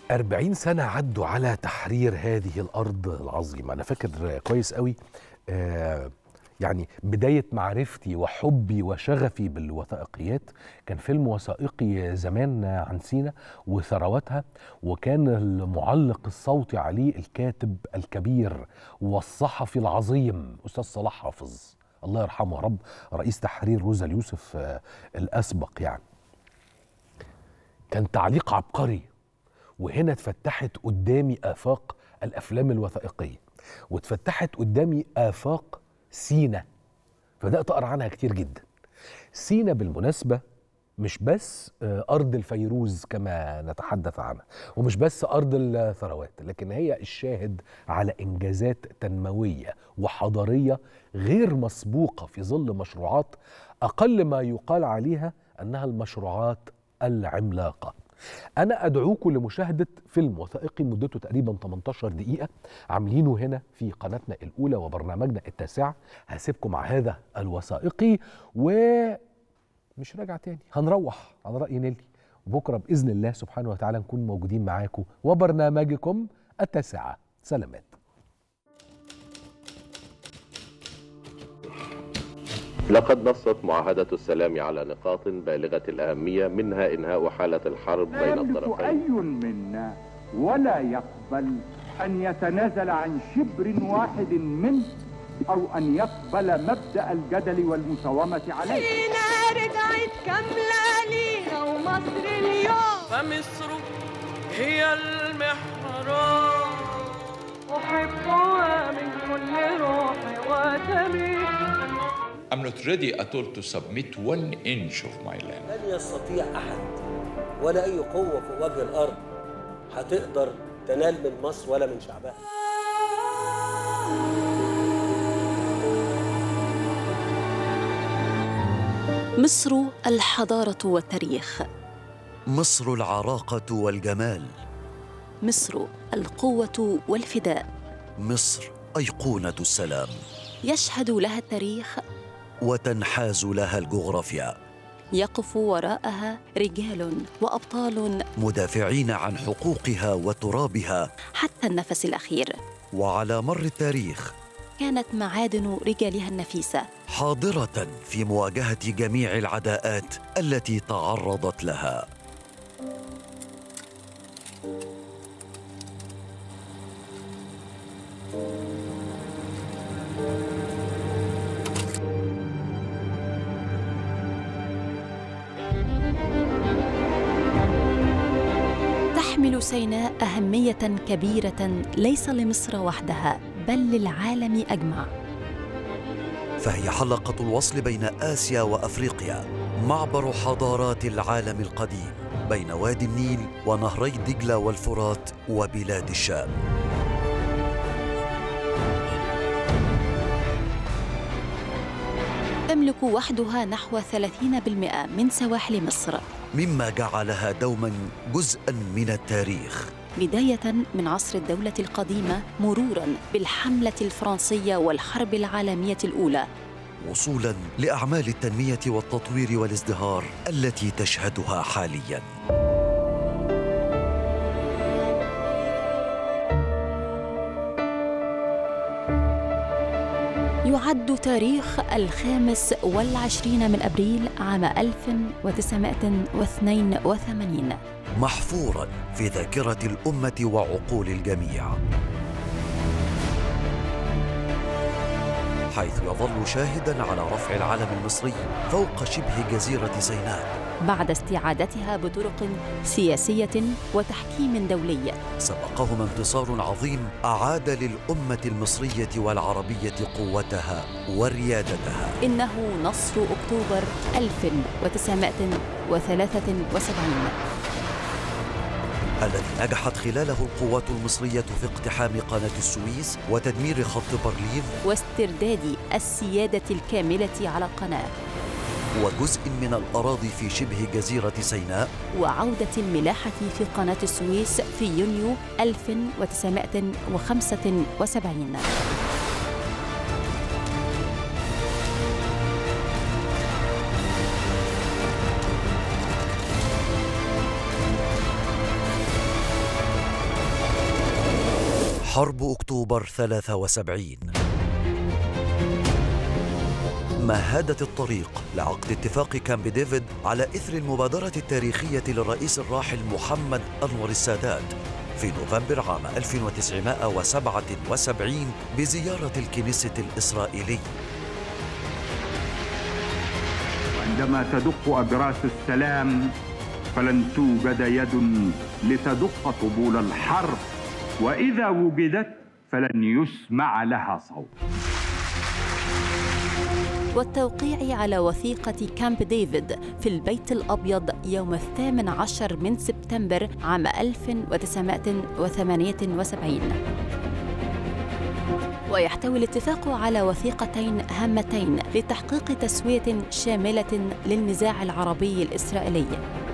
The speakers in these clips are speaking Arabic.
40 سنة عدوا على تحرير هذه الأرض العظيمة. أنا فاكر كويس قوي يعني بداية معرفتي وحبي وشغفي بالوثائقيات كان فيلم وثائقي زمان عن سينا وثرواتها، وكان المعلق الصوتي عليه الكاتب الكبير والصحفي العظيم أستاذ صلاح حافظ، الله يرحمه يا رب، رئيس تحرير روزا اليوسف الأسبق. يعني كان تعليق عبقري، وهنا اتفتحت قدامي آفاق الأفلام الوثائقية، واتفتحت قدامي آفاق سينا، فبدأت أقرأ عنها كتير جدا. سينا بالمناسبة مش بس أرض الفيروز كما نتحدث عنها، ومش بس أرض الثروات، لكن هي الشاهد على إنجازات تنموية وحضارية غير مسبوقة في ظل مشروعات أقل ما يقال عليها أنها المشروعات العملاقة. أنا أدعوكم لمشاهدة فيلم وثائقي مدته تقريبا 18 دقيقة عاملينه هنا في قناتنا الأولى وبرنامجنا التاسع. هسيبكم مع هذا الوثائقي ومش راجع تاني، هنروح على رأي نيلي، وبكرة بإذن الله سبحانه وتعالى نكون موجودين معاكم وبرنامجكم التاسعة. سلامات. لقد نصت معاهدة السلام على نقاط بالغة الأهمية، منها إنهاء حالة الحرب بين الطرفين. أي منا ولا يقبل أن يتنازل عن شبر واحد منه أو أن يقبل مبدأ الجدل والمساومة عليه. لينا رجعت كاملة لينا ومصر اليوم، فمصر هي المحراب، أحبها من كل روحي ودمي. I'm not ready at all to submit 1 inch of my land. لن يستطيع أحد ولا أي قوة في وجه الأرض هتقدر تنال من مصر ولا من شعبها. مصر الحضارة والتاريخ، مصر العراقة والجمال، مصر القوة والفداء، مصر أيقونة السلام، يشهد لها التاريخ وتنحاز لها الجغرافيا، يقف وراءها رجال وأبطال مدافعين عن حقوقها وترابها حتى النفس الأخير. وعلى مر التاريخ كانت معادن رجالها النفيسة حاضرة في مواجهة جميع العداءات التي تعرضت لها. تحمل سيناء أهمية كبيرة ليس لمصر وحدها بل للعالم أجمع، فهي حلقة الوصل بين آسيا وأفريقيا، معبر حضارات العالم القديم بين وادي النيل ونهري دجلة والفرات وبلاد الشام. تملك وحدها نحو 30% من سواحل مصر، مما جعلها دوماً جزءاً من التاريخ، بداية من عصر الدولة القديمة مروراً بالحملة الفرنسية والحرب العالمية الأولى، وصولاً لأعمال التنمية والتطوير والازدهار التي تشهدها حالياً. يعد تاريخ 25 من أبريل عام 1982 محفوراً في ذاكرة الأمة وعقول الجميع، حيث يظل شاهداً على رفع العلم المصري فوق شبه جزيرة سيناء بعد استعادتها بطرق سياسية وتحكيم دولي. سبقهما انتصار عظيم أعاد للأمة المصرية والعربية قوتها وريادتها. إنه نصر أكتوبر 1973 الذي نجحت خلاله القوات المصرية في اقتحام قناة السويس وتدمير خط بارليف واسترداد السيادة الكاملة على القناة وجزء من الأراضي في شبه جزيرة سيناء، وعودة الملاحة في قناة السويس في يونيو 1975. حرب أكتوبر 73 مهدت الطريق لعقد اتفاق كامب ديفيد على إثر المبادرة التاريخية للرئيس الراحل محمد أنور السادات في نوفمبر عام 1977 بزيارة الكنيست الإسرائيلي. عندما تدق أجراس السلام فلن توجد يد لتدق طبول الحرب، وإذا وجدت فلن يسمع لها صوت. والتوقيع على وثيقة كامب ديفيد في البيت الأبيض يوم 18 من سبتمبر عام 1978. ويحتوي الاتفاق على وثيقتين هامتين لتحقيق تسوية شاملة للنزاع العربي الإسرائيلي.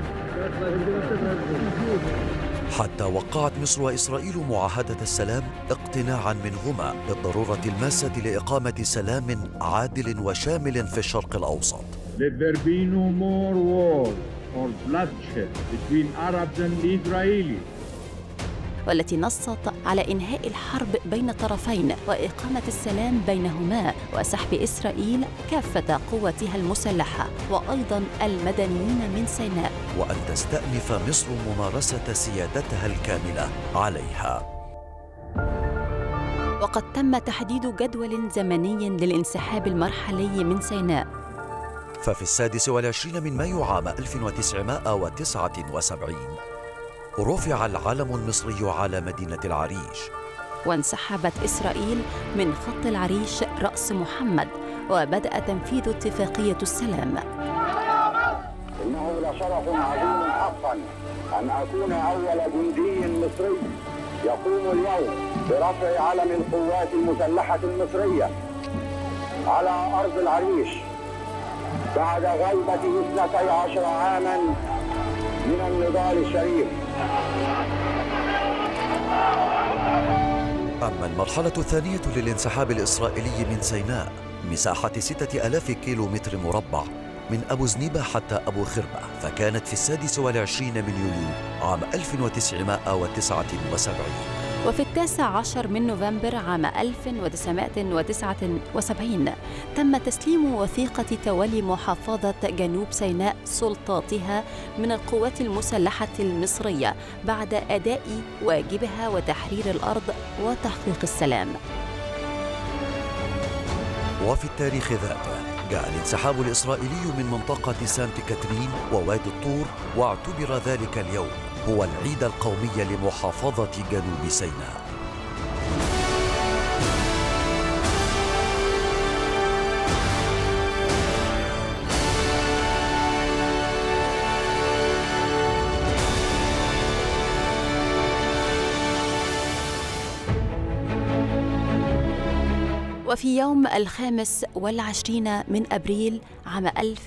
حتى وقعت مصر وإسرائيل معاهدة السلام اقتناعاً منهما بالضرورة الماسة لإقامة سلام عادل وشامل في الشرق الأوسط. Let there be no more war or bloodshed between Arabs and Israelis. والتي نصت على إنهاء الحرب بين الطرفين وإقامة السلام بينهما وسحب إسرائيل كافة قوتها المسلحة وأيضاً المدنيين من سيناء، وأن تستأنف مصر ممارسة سيادتها الكاملة عليها. وقد تم تحديد جدول زمني للانسحاب المرحلي من سيناء. ففي 26 من مايو عام 1979 رفع العلم المصري على مدينة العريش، وانسحبت إسرائيل من خط العريش رأس محمد، وبدأ تنفيذ اتفاقية السلام. إنه لشرف عظيم حقا أن أكون أول جندي مصري يقوم اليوم برفع علم القوات المسلحة المصرية على أرض العريش بعد غيبة 12 عاما من النضال الشريف. أما المرحلة الثانية للانسحاب الإسرائيلي من سيناء مساحة 6000 كيلومتر مربع من أبو زنيبة حتى أبو خربة، فكانت في 26 من يوليو عام 1979. وفي 19 من نوفمبر عام 1979 تم تسليم وثيقة تولي محافظة جنوب سيناء سلطاتها من القوات المسلحة المصرية بعد أداء واجبها وتحرير الأرض وتحقيق السلام. وفي التاريخ ذاته جاء الانسحاب الإسرائيلي من منطقة سانت كاترين ووادي الطور، واعتبر ذلك اليوم هو العيد القومي لمحافظة جنوب سيناء. وفي يوم 25 من أبريل عام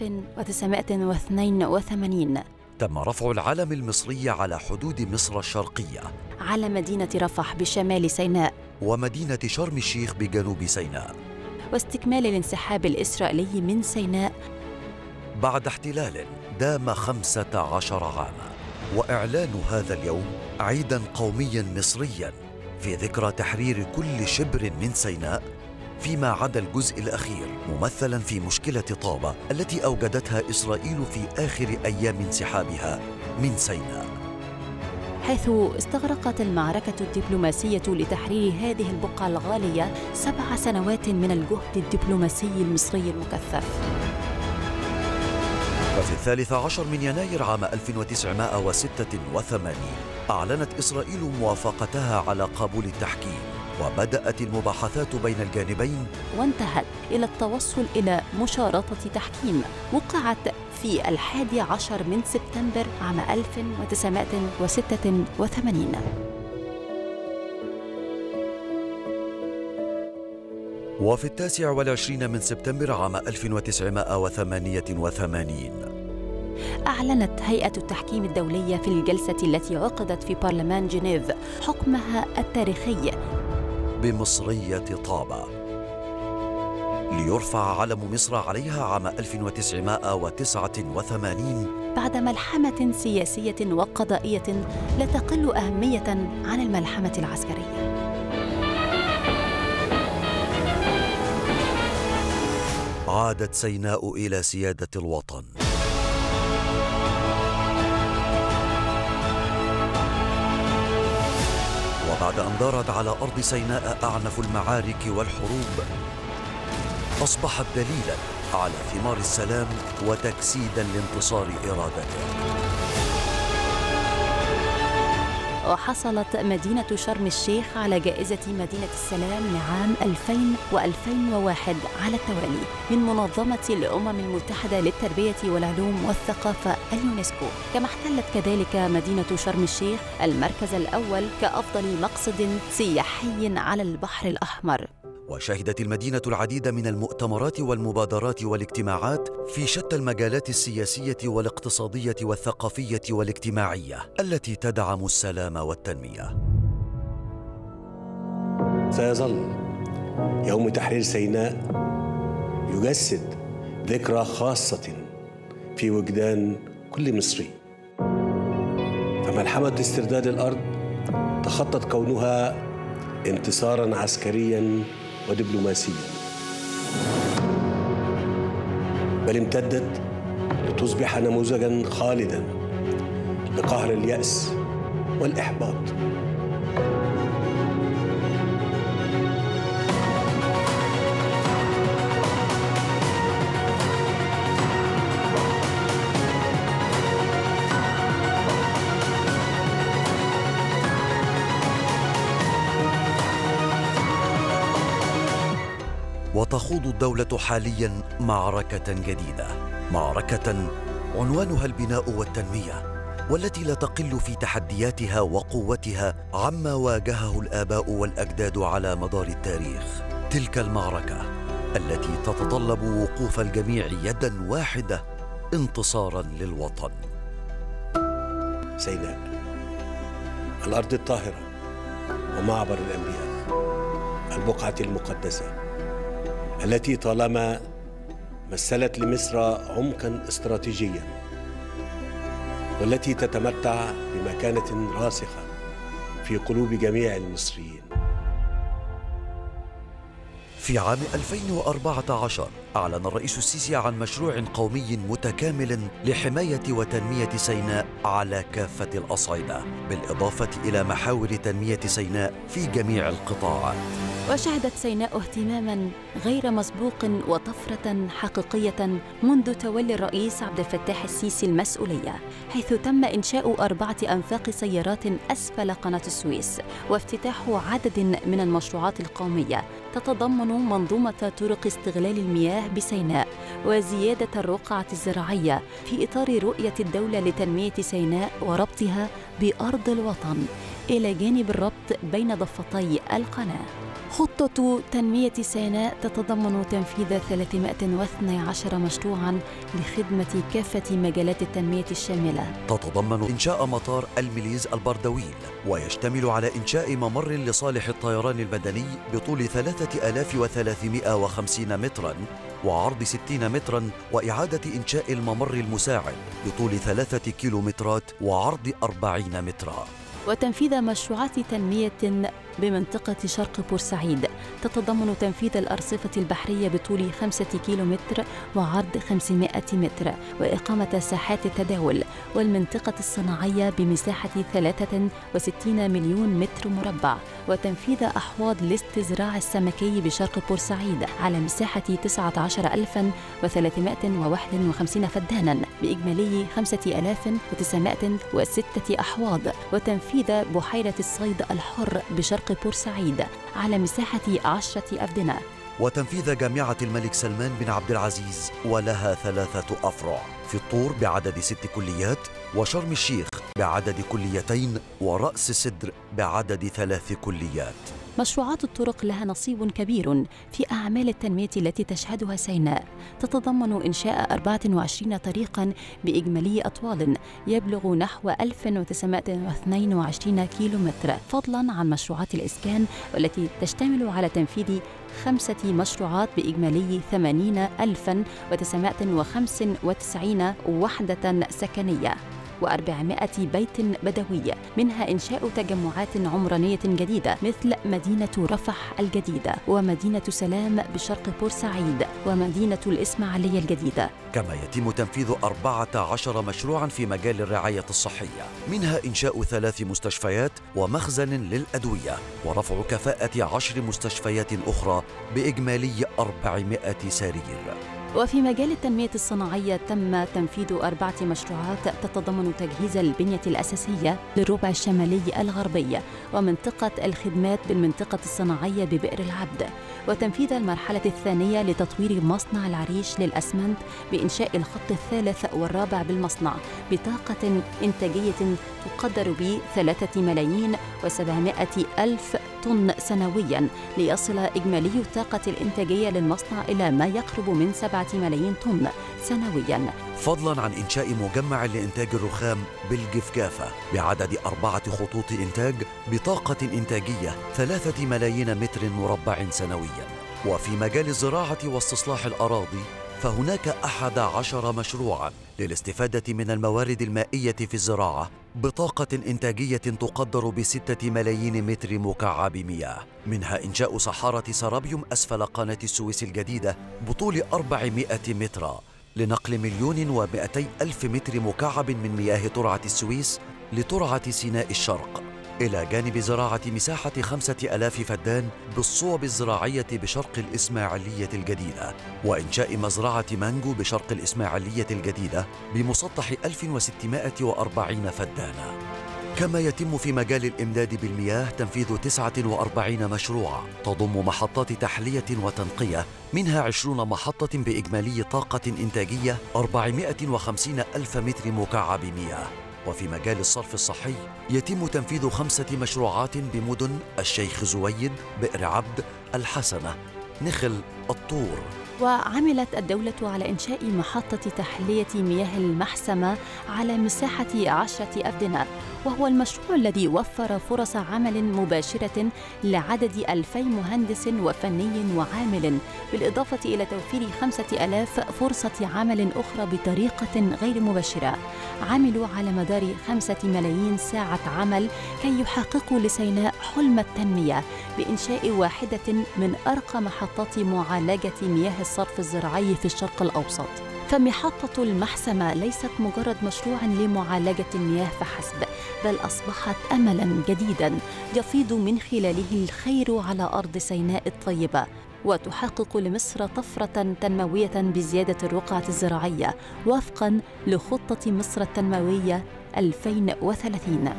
1982 تم رفع العلم المصري على حدود مصر الشرقية على مدينة رفح بشمال سيناء ومدينة شرم الشيخ بجنوب سيناء، واستكمال الانسحاب الإسرائيلي من سيناء بعد احتلال دام 15 عاما، وإعلان هذا اليوم عيداً قومياً مصرياً في ذكرى تحرير كل شبر من سيناء فيما عدا الجزء الأخير، ممثلاً في مشكلة طابة التي أوجدتها إسرائيل في آخر أيام انسحابها من سيناء، حيث استغرقت المعركة الدبلوماسية لتحرير هذه البقعة الغالية 7 سنوات من الجهد الدبلوماسي المصري المكثف. وفي 13 من يناير عام 1986 أعلنت إسرائيل موافقتها على قبول التحكيم، وبدأت المباحثات بين الجانبين وانتهت إلى التوصل إلى مشارطة تحكيم وقعت في 11 من سبتمبر عام 1986. وفي 29 من سبتمبر عام 1988 أعلنت هيئة التحكيم الدولية في الجلسة التي عقدت في برلمان جنيف حكمها التاريخي بمصرية طابة ليرفع علم مصر عليها عام 1989 بعد ملحمة سياسية وقضائية لا تقل أهمية عن الملحمة العسكرية. عادت سيناء إلى سيادة الوطن. وبعد أن دارت على أرض سيناء أعنف المعارك والحروب، أصبحت دليلاً على ثمار السلام وتجسيداً لانتصار إرادته. وحصلت مدينة شرم الشيخ على جائزة مدينة السلام لعام 2000 و2001 على التوالي من منظمة الأمم المتحدة للتربية والعلوم والثقافة اليونسكو، كما احتلت كذلك مدينة شرم الشيخ المركز الأول كأفضل مقصد سياحي على البحر الأحمر. وشهدت المدينة العديد من المؤتمرات والمبادرات والاجتماعات في شتى المجالات السياسية والاقتصادية والثقافية والاجتماعية التي تدعم السلام والتنمية. سيظل يوم تحرير سيناء يجسد ذكرى خاصة في وجدان كل مصري، فملحمة استرداد الأرض تخطت كونها انتصاراً عسكرياً ودبلوماسياً، بل امتدت لتصبح نموذجاً خالداً لقهر اليأس والإحباط. وتخوض الدولة حالياً معركة جديدة، معركة عنوانها البناء والتنمية، والتي لا تقل في تحدياتها وقوتها عما واجهه الآباء والأجداد على مدار التاريخ. تلك المعركة التي تتطلب وقوف الجميع يداً واحدة انتصاراً للوطن. سيناء، الأرض الطاهرة ومعبر الأنبياء، البقعة المقدسة التي طالما مثلت لمصر عمقاً استراتيجياً، والتي تتمتع بمكانة راسخة في قلوب جميع المصريين. في عام 2014 أعلن الرئيس السيسي عن مشروع قومي متكامل لحماية وتنمية سيناء على كافة الأصعدة، بالإضافة إلى محاور تنمية سيناء في جميع القطاعات. وشهدت سيناء اهتماماً غير مسبوق وطفرة حقيقية منذ تولي الرئيس عبد الفتاح السيسي المسؤولية، حيث تم إنشاء 4 أنفاق سيارات أسفل قناة السويس، وافتتاح عدد من المشروعات القومية تتضمن منظومة طرق استغلال المياه بسيناء وزيادة الرقعة الزراعية في إطار رؤية الدولة لتنمية سيناء وربطها بأرض الوطن إلى جانب الربط بين ضفتي القناة. خطة تنمية سيناء تتضمن تنفيذ 312 مشروعاً لخدمة كافة مجالات التنمية الشاملة. تتضمن إنشاء مطار المليز البردويل، ويشتمل على إنشاء ممر لصالح الطيران المدني بطول 3350 متراً وعرض 60 متراً، وإعادة إنشاء الممر المساعد بطول 3 كيلومترات وعرض 40 متراً. وتنفيذ مشروعات تنمية بمنطقة شرق بورسعيد تتضمن تنفيذ الأرصفة البحرية بطول 5 كيلومتر وعرض 500 متر، وإقامة ساحات التداول والمنطقة الصناعية بمساحة 63 مليون متر مربع، وتنفيذ أحواض الاستزراع السمكي بشرق بورسعيد على مساحة 19351 فدانا بإجمالي 5906 أحواض، وتنفيذ بحيرة الصيد الحر بشرق بورسعيد على مساحة 10 أفدنة، وتنفيذ جامعة الملك سلمان بن عبد العزيز ولها 3 أفرع في الطور بعدد 6 كليات، وشرم الشيخ بعدد كليتين، ورأس سدر بعدد 3 كليات. مشروعات الطرق لها نصيب كبير في أعمال التنمية التي تشهدها سيناء، تتضمن إنشاء 24 طريقاً بإجمالي أطوال يبلغ نحو 1922 كيلومتر، فضلاً عن مشروعات الإسكان والتي تشتمل على تنفيذ 5 مشروعات بإجمالي 80,995 وحدة سكنية. و400 بيت بدوي، منها إنشاء تجمعات عمرانية جديدة مثل مدينة رفح الجديدة ومدينة سلام بشرق بورسعيد ومدينة الإسماعيلية الجديدة. كما يتم تنفيذ 14 مشروعاً في مجال الرعاية الصحية، منها إنشاء 3 مستشفيات ومخزن للأدوية ورفع كفاءة 10 مستشفيات أخرى بإجمالي 400 سرير. وفي مجال التنمية الصناعية تم تنفيذ 4 مشروعات تتضمن تجهيز البنية الأساسية للربع الشمالي الغربي ومنطقة الخدمات بالمنطقة الصناعية ببئر العبد، وتنفيذ المرحلة الثانية لتطوير مصنع العريش للأسمنت بإنشاء الخط الثالث والرابع بالمصنع بطاقة إنتاجية تقدر ب 3,700,000 طن سنوياً، ليصل إجمالي الطاقة الإنتاجية للمصنع إلى ما يقرب من 7 ملايين طن سنوياً. فضلاً عن إنشاء مجمع لإنتاج الرخام بالجفجافة بعدد 4 خطوط إنتاج بطاقة إنتاجية 3 ملايين متر مربع سنوياً. وفي مجال الزراعة واستصلاح الأراضي فهناك 11 مشروعاً للاستفادة من الموارد المائية في الزراعة بطاقة إنتاجية تقدر ب6 ملايين متر مكعب مياه، منها إنشاء صحارة سرابيوم أسفل قناة السويس الجديدة بطول 400 مترا لنقل 1,200,000 متر مكعب من مياه ترعة السويس لترعة سيناء الشرق، إلى جانب زراعة مساحة 5,000 فدان بالصوب الزراعية بشرق الإسماعيلية الجديدة، وإنشاء مزرعة مانجو بشرق الإسماعيلية الجديدة بمسطح 1,640 فدانا. كما يتم في مجال الإمداد بالمياه تنفيذ 49 مشروعا تضم محطات تحلية وتنقية، منها 20 محطة بإجمالي طاقة إنتاجية 450,000 متر مكعب مياه. وفي مجال الصرف الصحي يتم تنفيذ 5 مشروعات بمدن الشيخ زويد، بئر عبد، الحسنة، نخل، الطور. وعملت الدولة على إنشاء محطة تحلية مياه المحسمة على مساحة 10 أفدنة، وهو المشروع الذي وفر فرص عمل مباشرة لعدد 2,000 مهندس وفني وعامل، بالإضافة إلى توفير 5,000 فرصة عمل أخرى بطريقة غير مباشرة. عملوا على مدار 5 ملايين ساعة عمل كي يحققوا لسيناء حلم التنمية بإنشاء واحدة من أرقى محطات معالجة مياه الصرف الزراعي في الشرق الأوسط. فمحطة المحسمة ليست مجرد مشروع لمعالجة المياه فحسب، بل أصبحت أملاً جديداً يفيض من خلاله الخير على أرض سيناء الطيبة، وتحقق لمصر طفرة تنموية بزيادة الرقعة الزراعية وفقاً لخطة مصر التنموية 2030.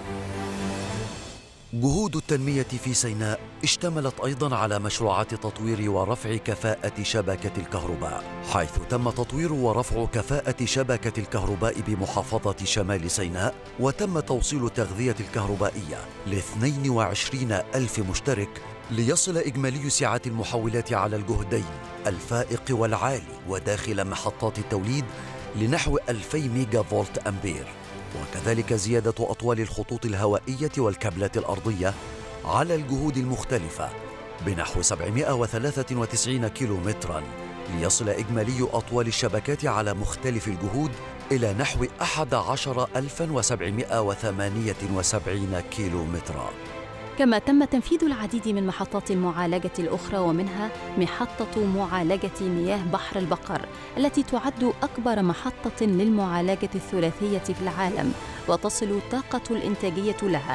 جهود التنمية في سيناء اشتملت أيضاً على مشروعات تطوير ورفع كفاءة شبكة الكهرباء، حيث تم تطوير ورفع كفاءة شبكة الكهرباء بمحافظة شمال سيناء، وتم توصيل التغذية الكهربائية ل22,000 مشترك، ليصل إجمالي سعة المحولات على الجهدين الفائق والعالي وداخل محطات التوليد لنحو 2,000 ميجا فولت أمبير، وكذلك زيادة أطوال الخطوط الهوائية والكابلات الأرضية على الجهود المختلفة بنحو 793 كيلومتراً، ليصل إجمالي أطوال الشبكات على مختلف الجهود إلى نحو 11,778 كيلومتراً. كما تم تنفيذ العديد من محطات المعالجة الأخرى، ومنها محطة معالجة مياه بحر البقر التي تعد أكبر محطة للمعالجة الثلاثية في العالم، وتصل الطاقة الإنتاجية لها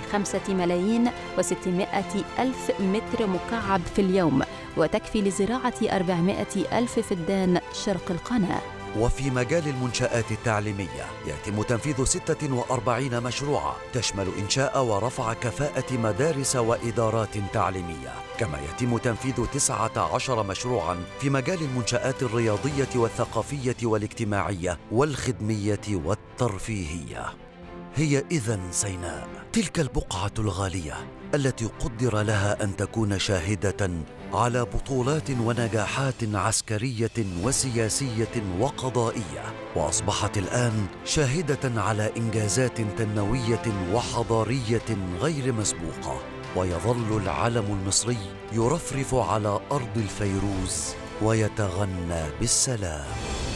ل5,600,000 متر مكعب في اليوم، وتكفي لزراعة 400,000 فدان شرق القناة. وفي مجال المنشآت التعليمية يتم تنفيذ 46 مشروعا تشمل إنشاء ورفع كفاءة مدارس وإدارات تعليمية، كما يتم تنفيذ 19 مشروعا في مجال المنشآت الرياضية والثقافية والاجتماعية والخدمية والترفيهية. هي إذن سيناء، تلك البقعة الغالية التي قدر لها أن تكون شاهدة على بطولات ونجاحات عسكرية وسياسية وقضائية، وأصبحت الآن شاهدة على إنجازات تنموية وحضارية غير مسبوقة، ويظل العلم المصري يرفرف على أرض الفيروز ويتغنى بالسلام.